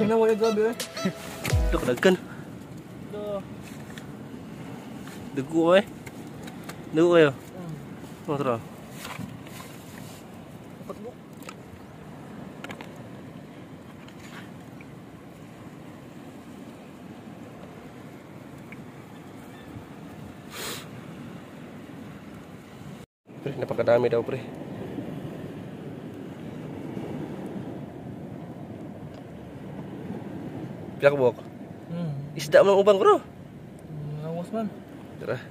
na wala gabi eh. Dagkan. Dugo eh. Dugo kayo. Motor. Pre, napakadami daw pre. Pila ka buhok? Isda mo ng ubang bro. Awas man. Tara.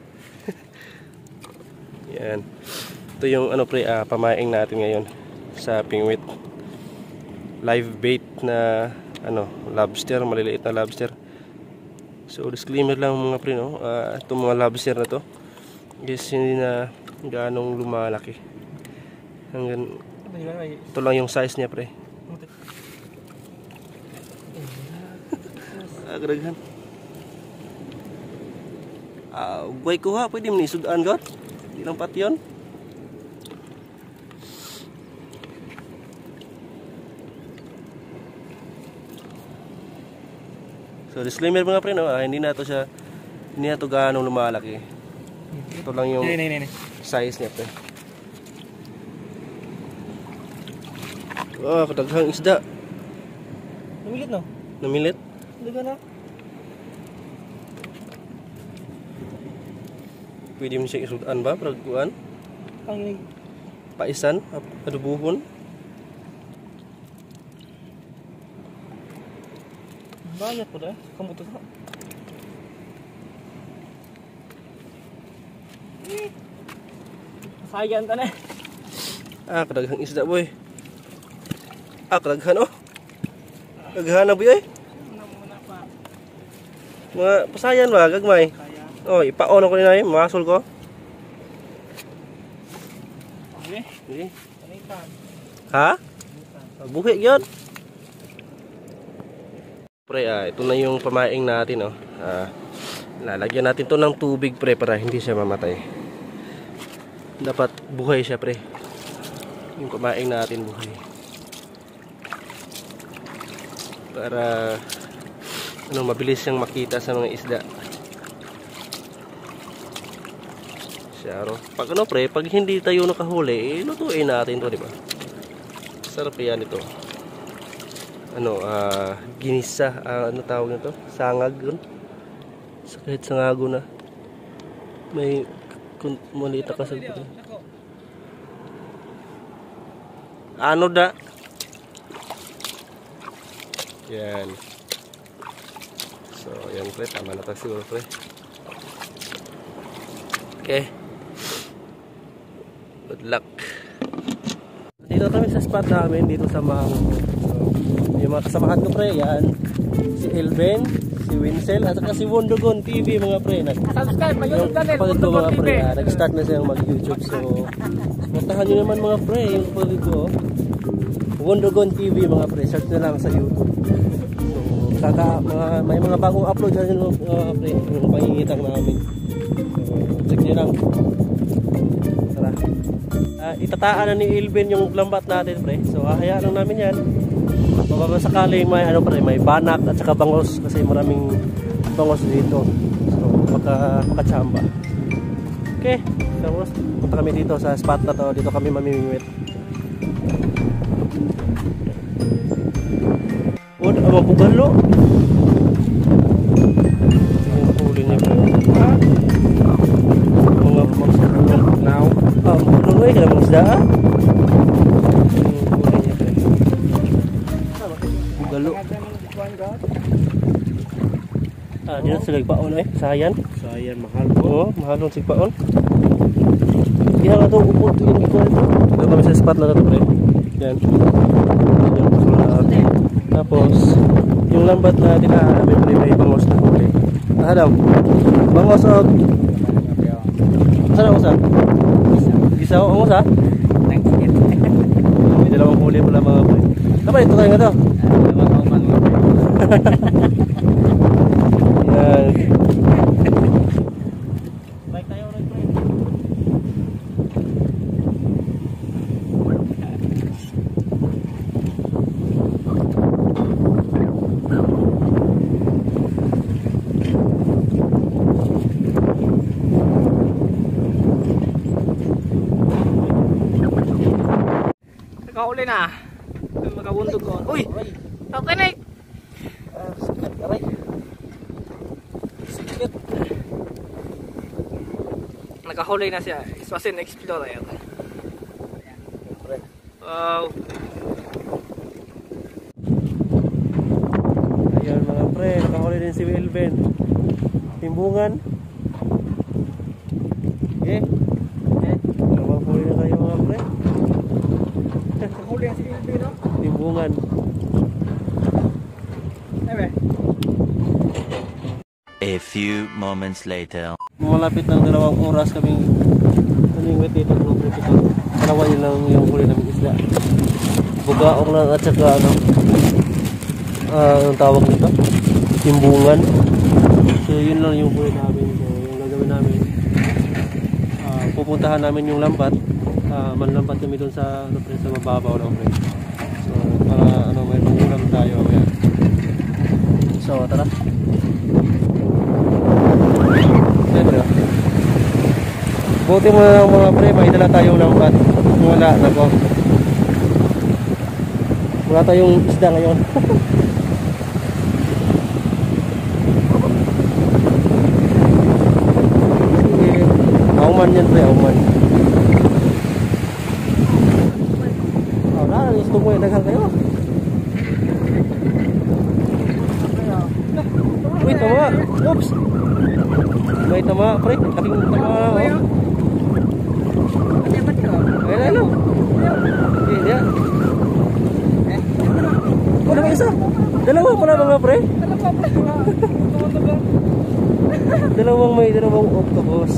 Yan. Ito yung ano pre, pamaing natin ngayon sa Pingwit. Live bait na ano, lobster, maliliit na lobster. So disclaimer lang mga pre no, itong mga lobster na to guys hindi na ganong lumalaki. Hanggang ito lang yung size niya pre. Agregan. Guay ko ha, pwede mo nisudaan god. Di lang pati yun. So disclaimer mga pre no, hindi na to ganong lumalaki. Ito lang yung size niya pre. Kadaghang isda. Namilit no? Namilit? Daga na. Pwede mo siya isudan ba? Praguan? Ang Paisan? Adubuhon? bayat po dahil. Kamuto ka. Sayang ka na. Kadaghang isda boy. Kadaghan oh. Kadaghan na boy. Mga pasayan ba gagmay? Oh, ipaon ako nila masol ko. Okay. Ha? Buhi gyud. Pre, ito na yung pamaing natin oh. Lalagyan natin to ng tubig pre para hindi siya mamatay. Dapat buhay siya pre. Yung pamaing natin buhay. Para mabilis siyang makita sa mga isda. Siyaro. Pag pre, pag hindi tayo nakahuli, lutuin natin to, di ba? Sarap yan ito. Ginisa, ano tawag nito? Sangag yun. Kahit sangago na. May malita ka sa ito. Ano da? Yan. So, yan pre, tama na tayo siguro pre. Okay. Good luck. Dito kami sa spot namin, dito sa Mango. So, yung mga kasamahan ko pre, yan. Si Elben, si Winsel, at saka si Wondogon TV mga pre. Subscribe, mag-YouTube channel, Wondogon TV. Nag-start na siyang mag-YouTube. So, supportahan nyo naman mga pre, yung kapatid ko. Wondogon TV mga pre, search na lang sa YouTube. Saka may mga bagong upload dyan yung pre, yung pangingitang namin. So, check nyo lang. Tara. Itataan na ni Elben yung lambat natin pre. So hahayaan lang namin yan. Sakali may pre, may banak at saka bangos kasi maraming bangos dito. So makachamba. Okay. Tapos punta kami dito sa spot na to. Dito kami mamimingwit. Ang bugalo. Yung huli niya po. Mga pamangsa now. Buloy ka na mga isda. Yung huli niya po. Bugalo. Diyan sa ligpaon Sayan. Sayan, mahal. Oo, mahal ng sigpaon. Kaya nga ito, upod yung iko ito. Ito kami sa spot na ito pre. Yan. Tapos, yung lambat na dinamin pre, may bangos na huli. Daw. Bangos o... Saan ako sa? Gisaw ako sa? May dalawang huli pala mga pre. Dapat ito tayo nga ito. Yan. Nakauli na. Magkabundog ko. Uy! Tatinik! Sakit, aray. Sakit. Nakahuli na siya. Iswasin Explorer. Wow. Ayan mga pre, nakahuli din si Wilben. Timbungan. Okay. Nakahuli na tayo mga pre. Nakahuli na si Wilben, no? Timbungan. A few moments later. Malapit ng 2 oras kaming naningwit dito mga pre. Dalawa yun lang yung huli namin isda. Bugaong lang at saka ano, anong tawag nito? Timbungan. So yun lang yung huli namin. So yung gagawin namin, pupuntahan namin yung lambat. Manlambat kami dun sa, ano, pre, sa mababaw lang pre. So para ano, may pangulam tayo. Ayan. So tara. Okay, pre. Buti mo na lang mga pre, may dala tayong lambat. Wala, nako. Wala tayong isda ngayon. Sige. Auman yan pre, auman. Wala, gusto mo yung daghang kayo. Uy, tama. Oops. May tama pre, laking tama. Oh. Ayan, ano? Hindi yan. Oh, naman isa. Dalawa pala mga pre. Dalawang octopus.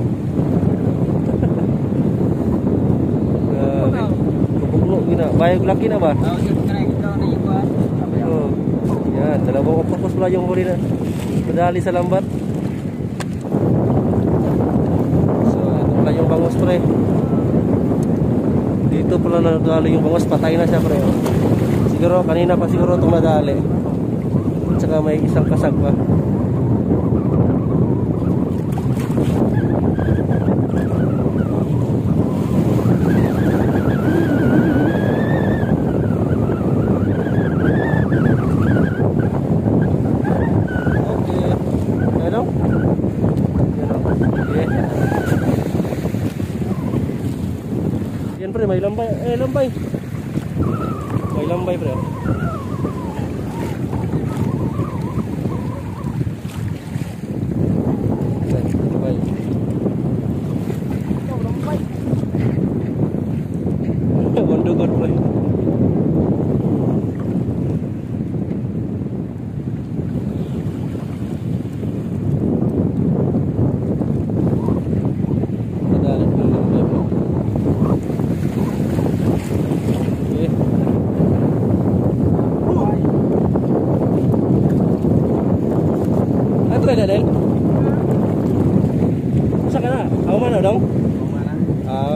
Kubuglo gina. Bayag laki na ba? Oh. Yan, dalawang octopus pala yung huli na madali sa lambat. So, ito pala yung bangus pre. Dito pala nadali yung bangus, patay na siya pre. Siguro kanina pa siguro itong nadali. At saka may isang kasag pa. Okay. Ano? Okay. Yan pre, may lambay. Lambay. May lambay pre. Lambay. Bondogon pre. Del. Masa ka na? Ako man dong? Ako man na.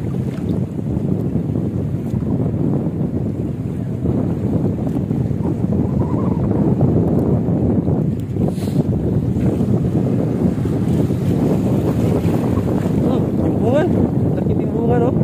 Timbungan. Laki timbungan, oh.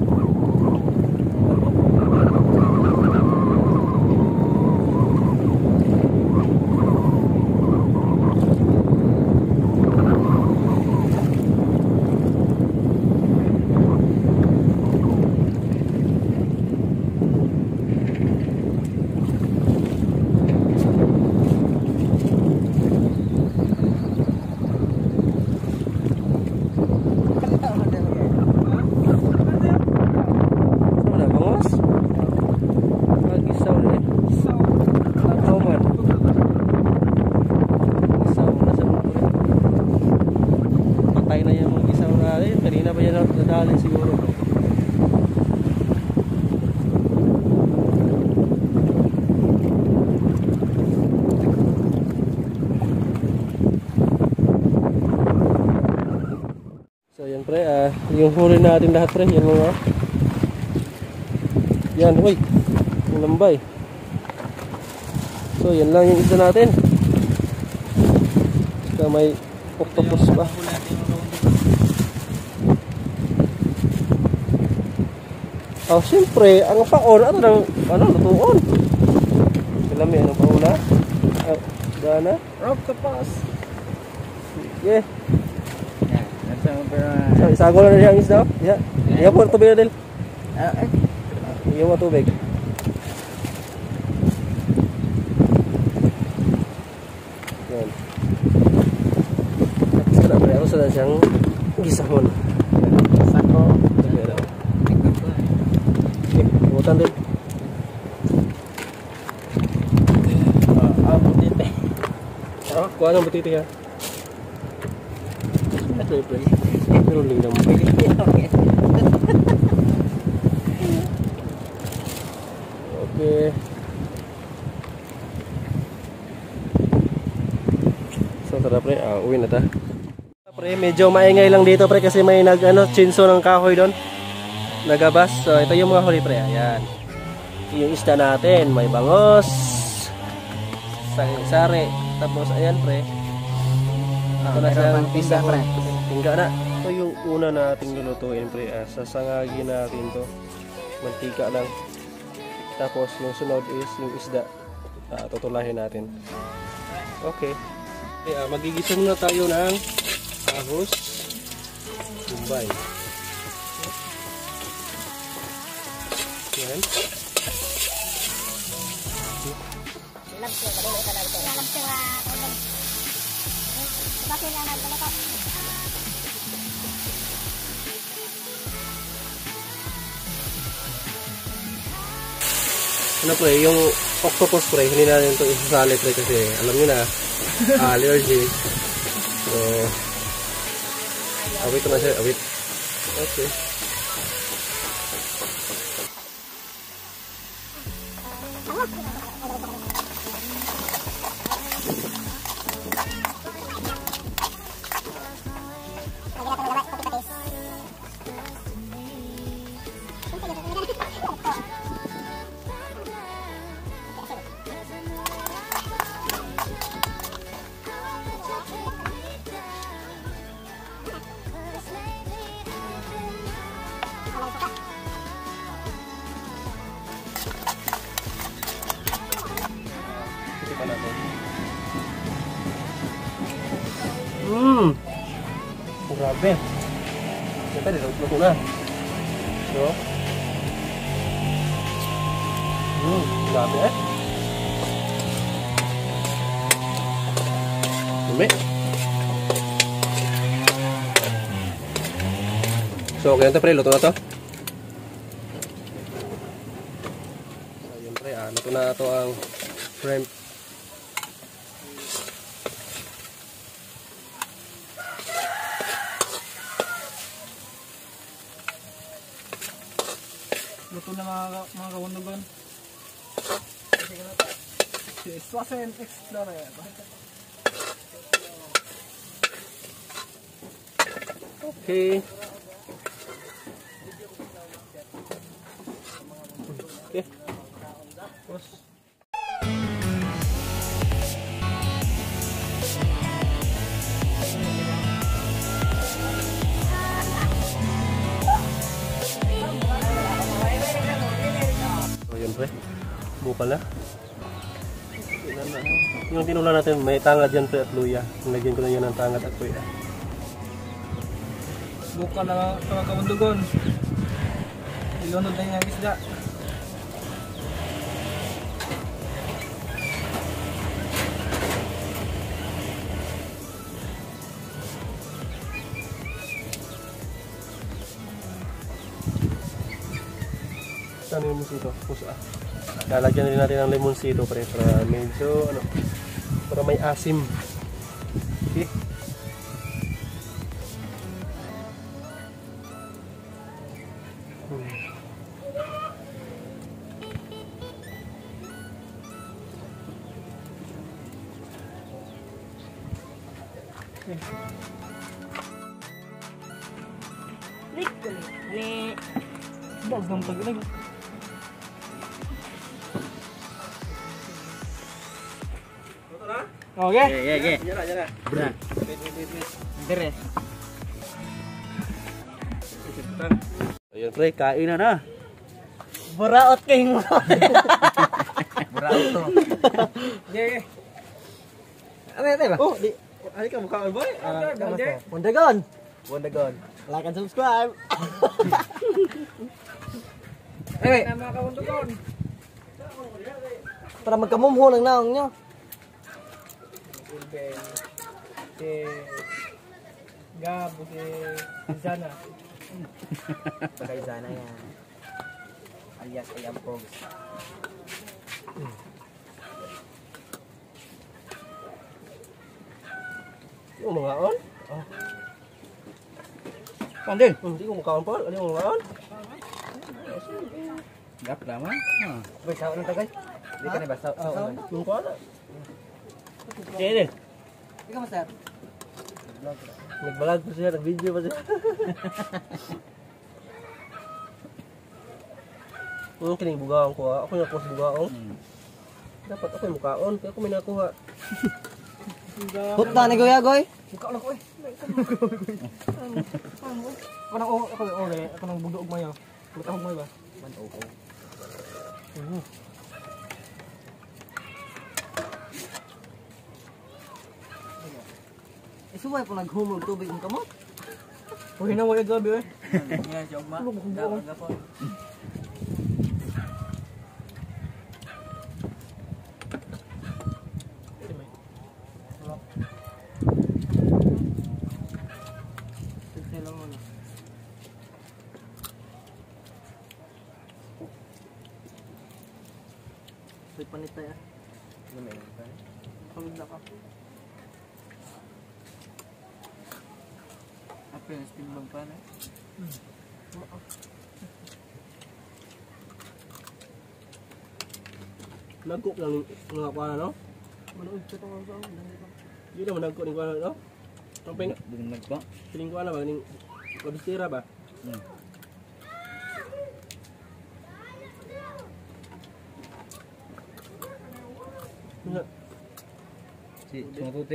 Kanina pa yan nadali siguro. So yan pre, yung huli natin lahat pre, yan mga. Yan, uy, yung lambay. So yan lang yung isa natin. Saka may octopus pa. Oh, siyempre, ang paon, ato ng, lutuon. Kalami, anong pauna? Dana? Rock the pass. Yeah. That's over. So, isago na rin ang isda. Yeah. Iyan po, tubig na din. Iyan mo tubig. Yan. Tapos na siyang gisahon. Sako. Okay, imutan din. Butite. Kuha ng butite ha. Pero lingam. Okay. So tara pre, uwi na ta. Pre, medyo maingay lang dito pre kasi may chinso ng kahoy doon. Nagabas. So ito yung mga huli pre. Ayan. Yung isda natin, may bangos, sari. Tapos ayan pre. Ito na siyang pizza pre. Tingga na. Ito yung una nating lulutuin pre. Sasangagin natin to. Mantika lang. Tapos yung sunod is yung isda. Tutulahin natin. Okay. Magigisa muna tayo ng ahos, Bombay. Yan. Ano pre, yung octopus pre, hindi natin ito isasali pre kasi alam nyo na, allergy. So, awit na siya, awit. Okay. Grabe. Ito din, luto na. So. Grabe eh. Dumi. So, okay na ito pre, luto na ito. So, yun pre, luto na ito ang shrimp. Luto na mga kawundugan. Si Swasen Explorer. Okay. Okay. Terus. Pre, bukal na. Yung tinula natin, may tangad yan pre at luya. Nilagyan ko na yun ng tangad at luya. Bukal na mga kawundugan. Ilunod na yung isda. Ano yung limonsito? Pusa. Lalagyan rin natin ng limonsito pre para medyo para may asim. Okay. Bagang pag-ilag. Okay? Okay. Jala. Berat. Beres. Ayun pre, kain na na. Buraot kay mo. Buraot to. Yeah. Ano ba? Oh, di. Ano ka mukha boy? Wondagon. Wondagon. Like and subscribe. Ay, nama ka Wondagon. Para magkamumho ng naong nyo. Si Gab, si Zana. Kay Zana yan. Alias Ayam Pogs. Yung mga on? Oh. Pandin. Hindi ko mukha on Paul. Ano yung mga on? Gap naman. Boy, sao lang tagay? Hindi ka na ba? Sao? Yung ko na. Sige. Ikaw master. Nag-vlog pa siya, nag-video pa siya. Yung kining bugaong ko ha. Ako yung post bugaong. Dapat ako yung mukhaon. Kaya ako may nakuha. Hut na ni Kuya Goy. Buka lang ko eh. Ako nang ako ore, ako nang bugdo ugmay. Buta ugmay ba? Man oo. Isuway po naghumog tubig ng kamot. Uy na wala gabi eh. Yan si Ogma. Daga po. May panitay ah. Ano may panitay? Pamigla ka. Apa yang stimbang pa na? Nagkok lang mga kuha na, no? Manood ka tawag sa ako. Hindi naman nagkok ng kuha na, no? Ang ping... Ding nagba. Piling kuha na ba? Piling... Kabistira ba? Ano? Si Sumakuti.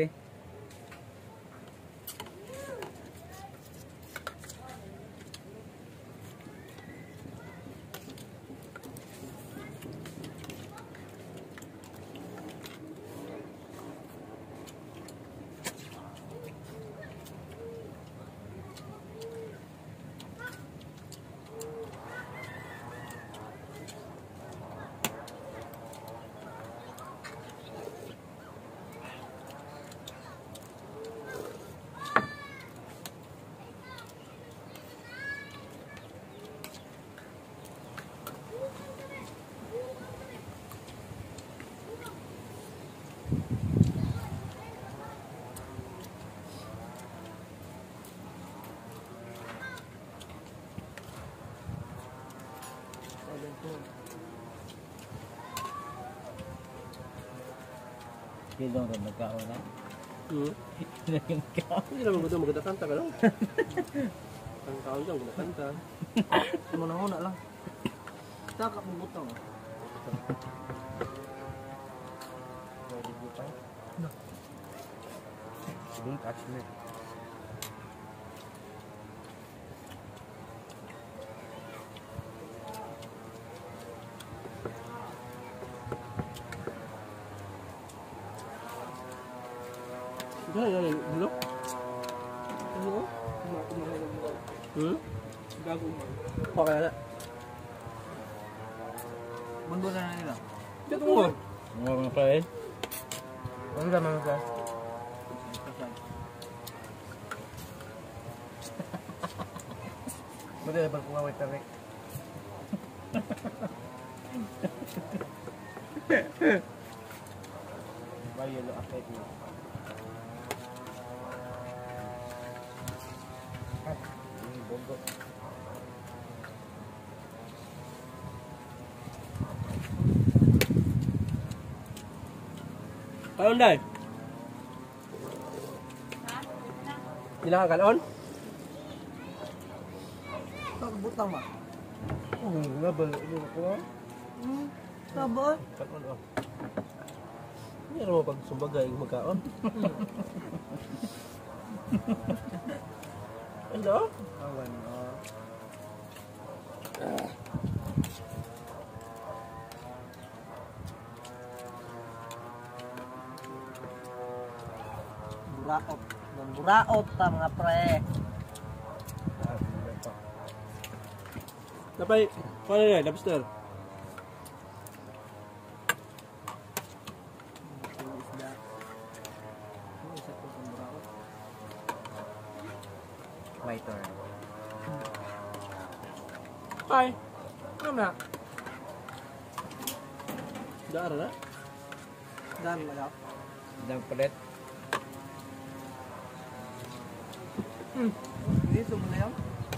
Kailan rin nagkaon na? Hindi naman gusto maganda kanta ka lang. Ang taon dyan, maganda kanta. Muna lang. Taka mong butang. Don't touch me. Yan. Hello? Ano? Gago mo. Okay na. Mundo na nila. Dito mo. Mga friend. Ano ka mga ka? Madali ba kung away tarik? Bayo lo affect mo. Kaon dai. Ilang ka kaon? Butang ba? Ngabal ini ko. Sabon? Kaon oh. Ini mo pag sumbagay magkaon. Ano? Awan oh. buraot. Buraot ta mga pre. Napay, paano yan? Lobster. My turn. Ay, ano na? Dara na? Dan lagaw. Dang palit. Dito mo na yan.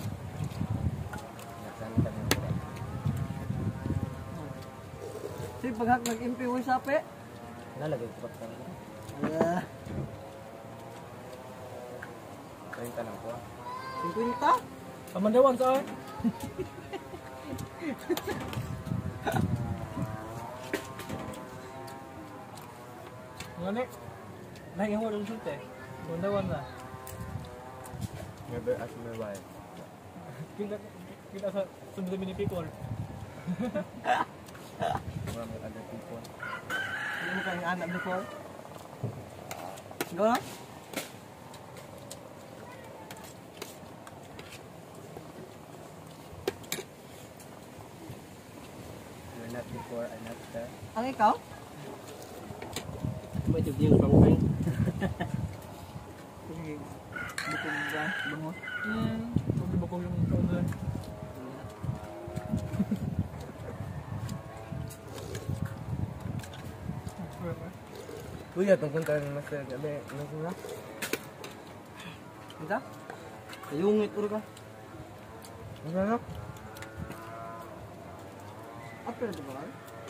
Nasaan kami palit? Si paghak nag-impi mo sapi. Nalagay ko pa kami. Ah, So yung tanong ko. 50. Kamandawan saan? Ngani? Nahihimo ng sute. Bundawan na. Never ask my wife. Kita sa sunod mini people. Marami other people. Hindi mo kayong anak before. Go na. You're not before, I'm not after. Ang ikaw? May tip yung pangpeng. Sige. Bukong ba? Bango. Huwag ba ko yung phone. Kuya, tungkol tayo ng master. Gabi, ano nga? Ika? Ayungit uro ka. Ano nga? Apa na ba?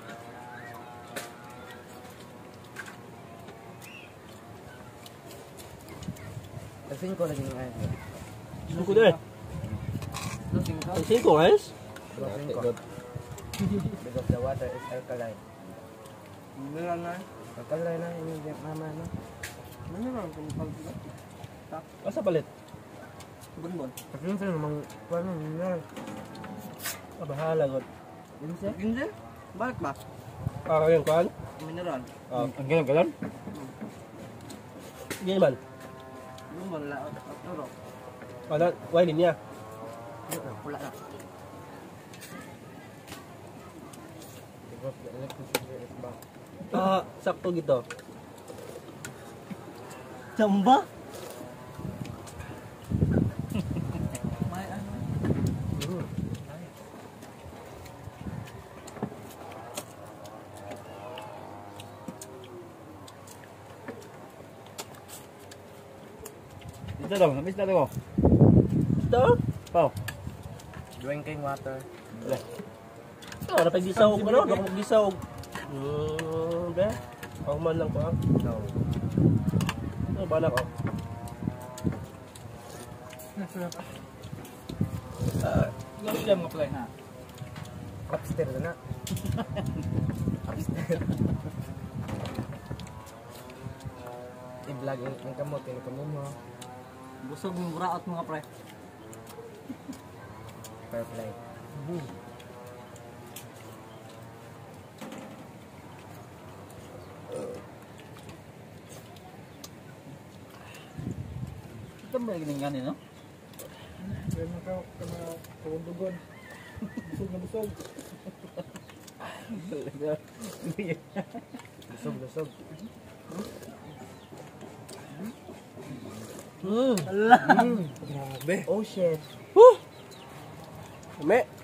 Kasing ko lagi ng ayos. Suko deh. Ang 5 guys? Kasing ko. Because the water is alkaline. Mineral na. Alkaline na, yung mama na. Mineral kung pag-iba. Asa palit? Bunbon. Kasing sa'yo namang kuwan ng mineral. Ah, bahala god. Ginse? Ginse? Balik ba? Ah, kayong kuhan? Mineral. Ah, Ang galang-galang? ganyan man. Bunbon la. Turo. Wala, wine niya. Pula na. Because the electricity is back. Ah, sakto gito. Chamba? May ano? Dito daw, nabis na daw. Ito? Pao. Drinking water. Oh, napag-gisaw ko no? Dako mag-gisaw. Be. Ako man lang ko ah. No. Ano ba na ko? Gano'n siya mga play na. Upstairs na. Upstairs. I-vlog ang kamot, yung kamot mo. Busog yung buraot mga pre. Fair play. Ito ba yung ganyan no? Kaya mo ka mga kawandugon. Busog na busog. Busog, busog. Allah. Grabe. Oh shit. Ame.